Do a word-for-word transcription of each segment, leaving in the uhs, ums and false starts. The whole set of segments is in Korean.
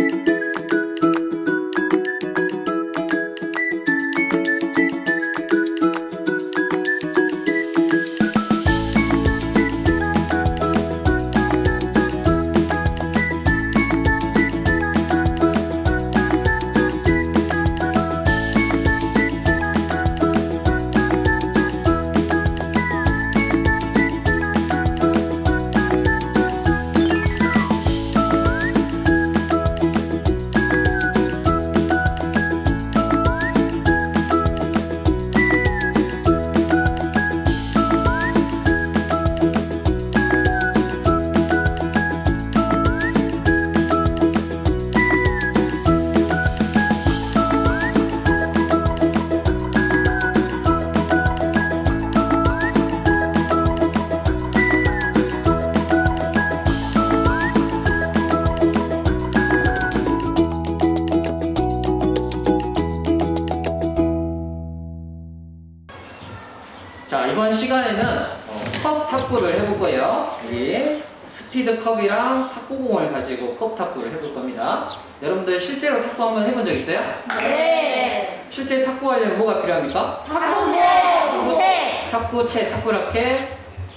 자, 이번 시간에는 어, 컵 탁구를 해볼 거예요. 여기 스피드 컵이랑 탁구공을 가지고 컵 탁구를 해볼 겁니다. 여러분들 실제로 탁구 한번 해본 적 있어요? 네. 실제 탁구 하려면 뭐가 필요합니까? 탁구채, 탁구채, 탁구라켓,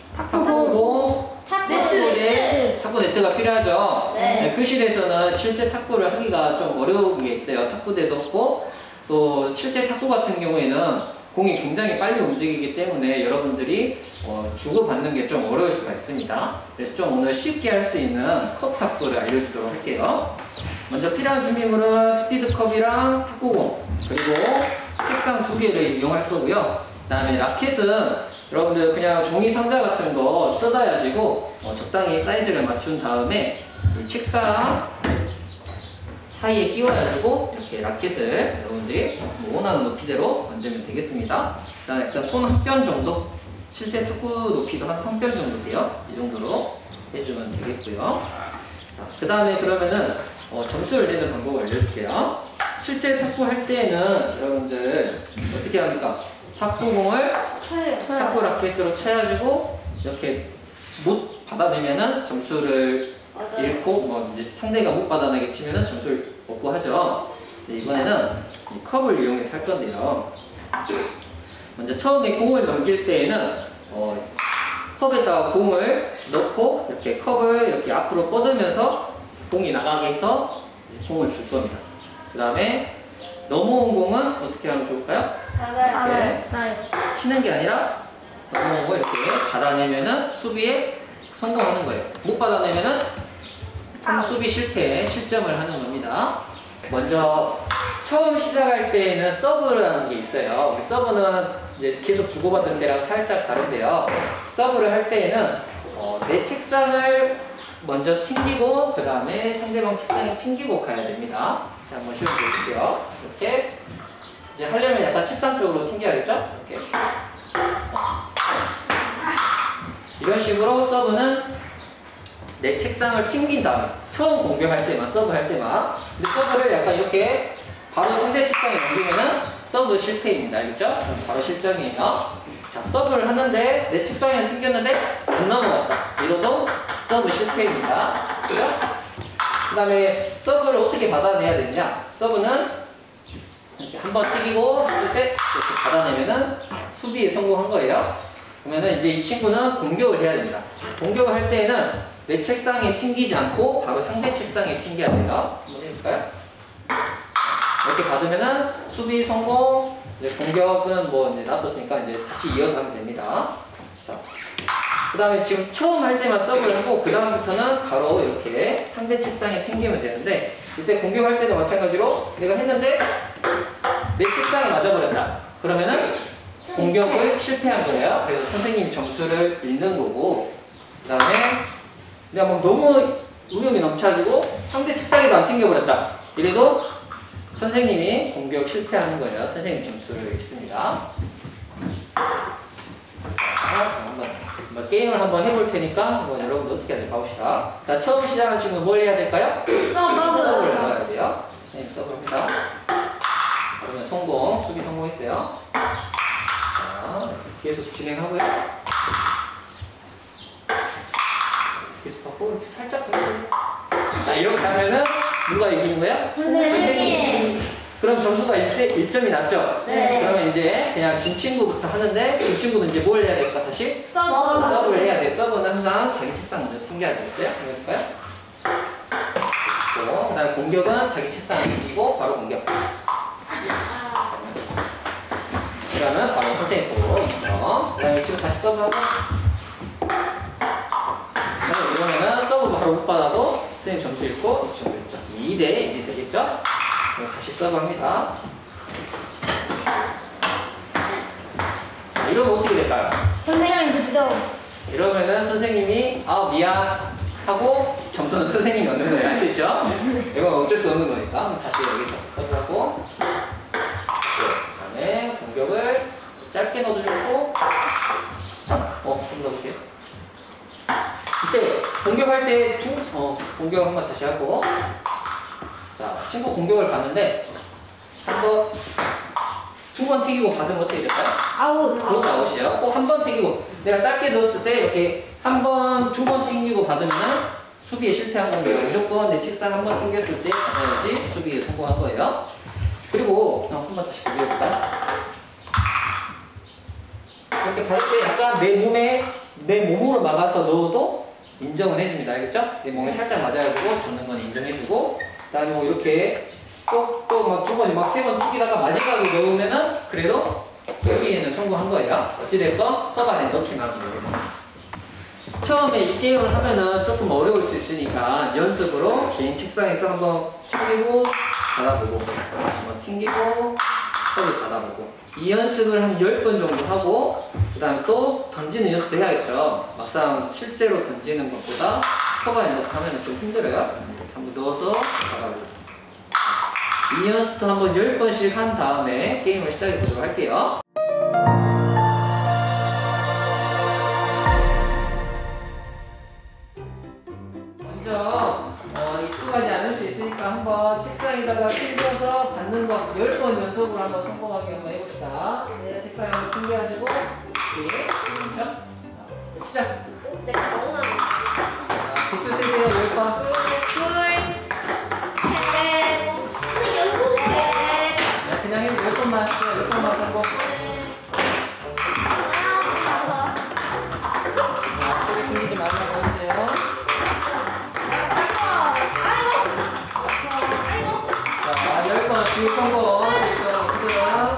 탁구공, 탁구네트, 탁구네트가 필요하죠. 네. 네, 교실에서는 실제 탁구를 하기가 좀 어려운 게 있어요. 탁구대도 없고, 또 실제 탁구 같은 경우에는 공이 굉장히 빨리 움직이기 때문에 여러분들이 어, 주고받는 게 좀 어려울 수가 있습니다. 그래서 좀 오늘 쉽게 할 수 있는 컵 탁구를 알려주도록 할게요. 먼저 필요한 준비물은 스피드컵이랑 탁구공, 그리고 책상 두 개를 이용할 거고요. 그 다음에 라켓은 여러분들 그냥 종이 상자 같은 거 뜯어가지고 어, 적당히 사이즈를 맞춘 다음에 이 책상 사이에 끼워가지고 이렇게 라켓을 여러분들이 원하는 높이대로 만들면 되겠습니다. 일단, 일단 손 한 뼘 정도, 실제 탁구 높이도 한 삼 뼘 정도 돼요. 이 정도로 해주면 되겠고요. 그 다음에 그러면은 어, 점수를 내는 방법을 알려줄게요. 실제 탁구 할 때에는 여러분들 어떻게 합니까? 탁구공을 탁구 라켓으로 쳐가지고 이렇게 못 받아내면은 점수를 잃고, 뭐 이제 상대가 못 받아내게 치면은 점수를 얻고 하죠. 이번에는 이 컵을 이용해서 할 건데요. 먼저 처음에 공을 넘길 때에는 어, 컵에다가 공을 넣고 이렇게 컵을 이렇게 앞으로 뻗으면서 공이 나가게 해서 공을 줄 겁니다. 그 다음에 넘어온 공은 어떻게 하면 좋을까요? 이렇게 치는 게 아니라 넘어온 거 이렇게 받아내면은 수비에 성공하는 거예요. 못 받아내면은 수비 실패, 실점을 하는 겁니다. 먼저 처음 시작할 때에는 서브라는 게 있어요. 우리 서브는 이제 계속 주고받을 때랑 살짝 다른데요. 서브를 할 때에는 어, 내 책상을 먼저 튕기고 그 다음에 상대방 책상에 튕기고 가야 됩니다. 자, 한번 시험 보여줄게요. 이렇게 이제 하려면 약간 책상 쪽으로 튕겨야겠죠? 이렇게 어. 이런 식으로 서브는 내 책상을 튕긴 다음에 처음 공격할 때만, 서브할 때만. 근데 서브를 약간 이렇게 바로 상대 책상에 넘기면은 서브 실패입니다. 알겠죠? 바로 실점이에요. 자, 서브를 하는데 내 책상에 튕겼는데 안 넘어갔다. 이러도 서브 실패입니다. 그죠? 그 다음에 서브를 어떻게 받아내야 되냐? 서브는 이렇게 한번 튀기고 때 이렇게 받아내면은 수비에 성공한 거예요. 그러면은 이제 이 친구는 공격을 해야 됩니다. 공격을 할 때에는 내 책상에 튕기지 않고 바로 상대 책상에 튕겨야 돼요. 한번 해볼까요? 이렇게 받으면은 수비 성공, 이제 공격은 뭐 이제 놔뒀으니까 이제 다시 이어서 하면 됩니다. 그 다음에 지금 처음 할 때만 서브를 하고 그 다음부터는 바로 이렇게 상대 책상에 튕기면 되는데, 이때 공격할 때도 마찬가지로 내가 했는데 내 책상에 맞아버렸다. 그러면은 공격을 실패한 거예요. 그래서 선생님이 점수를 잃는 거고, 그 다음에 내가 뭐 너무 의욕이 넘쳐가지고 상대 책상에도 안 튕겨버렸다. 이래도 선생님이 공격 실패하는 거예요. 선생님 점수를 읽습니다. 자, 한번, 한번 게임을 한번 해볼 테니까 한번 여러분들 어떻게 하는지 봐봅시다. 자, 처음 시작한 친구는 뭘 해야 될까요? 서브를 넣어야 돼요. 선생님 서브입니다. 그러면 성공, 수비 성공했어요. 자, 계속 진행하고요. 계속 받고 이렇게 살짝 자, 이렇게 하면은 누가 이기는 거야? 선생님. 그럼 점수가 일 점이 낮죠? 네. 그러면 이제 그냥 진 친구부터 하는데 진 친구는 이제 뭘 해야 될까 다시? 서브. 서브를 해야 돼. 서브는 항상 자기 책상 먼저 튕겨야 되겠어요? 해볼까요? 그 다음에 공격은 자기 책상 튕기고 바로 공격. 그러면 바로 선생님 보고 있죠. 그 다음에 지금 다시 서브하고. 이러면은 서브 바로 못 받아도 선생님 점수 읽고 이 친구 있죠. 이 대 일 되겠죠? 그럼 다시 서브 합니다. 이러면 어떻게 될까요? 선생님 득점. 이러면은 선생님이 아 미안 하고 점수는 선생님이 얻는 거예요. 알겠죠? 이건 어쩔 수 없는 거니까. 그럼 다시 여기서 서브하고 그 다음에 공격을 짧게 넣어도 좋고 자, 어, 좀 넣어보세요. 이때 공격할 때 중, 어, 공격 한번 다시 하고 자, 친구 공격을 받는데 한번 두 번 튀기고 받으면 어떻게 될까요? 아웃. 그것도 아웃이에요. 꼭 한 번 튀기고 내가 짧게 넣었을 때 이렇게 한 번, 두 번 튕기고 받으면은 수비에 실패한 겁니다. 무조건 내 책상 한 번 튕겼을 때 받아야지 수비에 성공한 거예요. 그리고 어, 한 번 다시 보여볼까요? 이렇게 받을 때 약간 내 몸에 내 몸으로 막아서 넣어도 인정은 해줍니다. 알겠죠? 내 몸에 살짝 맞아가지고 잡는 건 인정해주고 그다음에 뭐 이렇게 또 또 막 두 번, 막 세 번 튀기다가 마지막에 넣으면은 그래도 여기에는 성공한 거예요. 어찌됐건 서브 안에 넣기만 하면 되겠습니다. 처음에 이 게임을 하면은 조금 어려울 수 있으니까 연습으로 개인 책상에서 한번 튕기고 받아보고 한번 튕기고 서브 받아보고 이 연습을 한 열 번 정도 하고 그 다음에 또 던지는 연습도 해야겠죠. 막상 실제로 던지는 것보다 서브 안에 넣고 하면 좀 힘들어요. 한번 넣어서 받아보고 이 연습도 한번 열 번씩 한 다음에 게임을 시작해 보도록 할게요. 먼저 어, 익숙하지 않을 수 있으니까 한번 책상에다가 튕겨서 받는 거 열 번 연속으로 한번 성공하게 한번 해봅시다. 네, 책상에 한번 튕겨가지고 이렇게 그렇죠? 시작! 내가 너무 많아. 자, 복수 세세요 열 번. 둘, 셋. 근데 연속으로 해. 자, 그냥 해도 열 번만 하시죠. 열 번만 성공. 자, 소리 튕기지 말라고 하세요. 자, 열 번 지금 성공. 그래서 그대로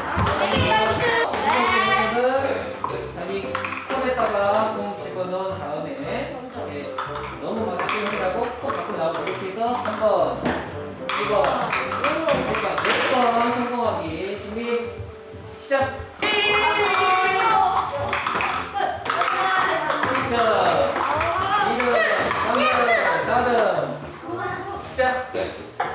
다리 컵에다가 공 집어넣은 다음에 이렇게 너무 막 집중하고 컵 밖으로 나오고 이렇게 해서 한 번, 두 번, 세 번, 네 번 성공하기. 준비 시작. 자, 이름, 삼름, 사름 시작.